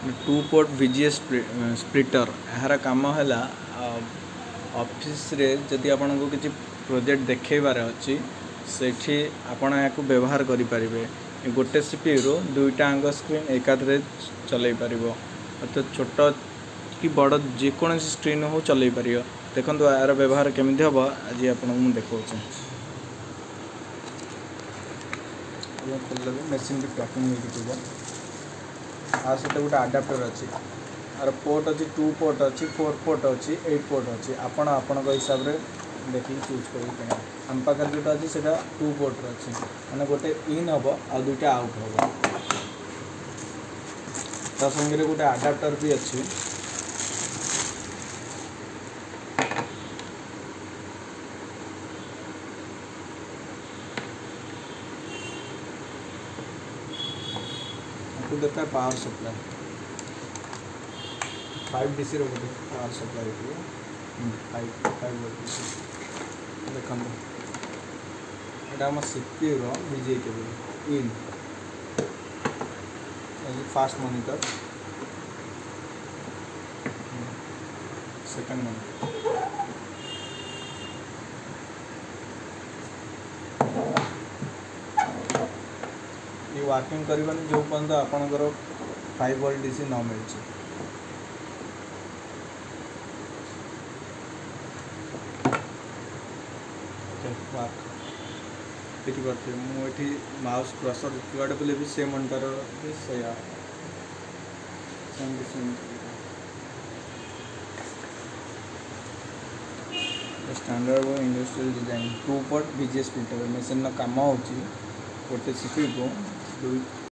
two port VGA splitter यार कम है office रे जदि आपन को किसी प्रोजेक्ट देखेबार अच्छी सेठी आपण या व्यवहार करें गोटे CPU दुईटा आंग स्क्रीन एकाधरे चल पार अर्थात छोट कि बड़ जेकोसी स्क्रीन हो चल पार देखो यार व्यवहार केमी हम आज आपको देखा मेसीन भी पैकिंग हो आ सहित गोटे आडाप्टर अच्छी आर पोर्ट अच्छी 2 पोर्ट अच्छी 4 पोर्ट अच्छी 8 पोर्ट अच्छी आपण हिसाब से देखिए चूज कर आम पाखे जोटा अच्छी से 2 पोर्ट अच्छी मैंने गोटे इन हम आ दुईटा आउट हम ता संगे गोटे आडाप्टर भी अच्छी देखता है पावर सप्लाई 5 DC रोटे पावर सप्लाई 5 देखो यहाँ आम CPU VGA केबल इन फास्ट मॉनिटर सेकंड मॉनिटर ये वर्किंग करवानी जो पर्यंत आपणकर 5V DC न मिली देखिए मुझे माउस क्रसर जुआड़े बोले भी से मॉनिटर भी standard industrial design 2 port VGA splitter machine काम हो गोटे CPU को